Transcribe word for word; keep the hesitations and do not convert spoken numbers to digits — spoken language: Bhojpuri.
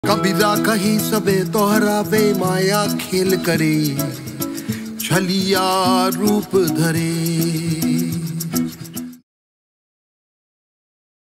कबीरा कही सबे तोहरा वे माया खेल करे, छलिया रूप धरे।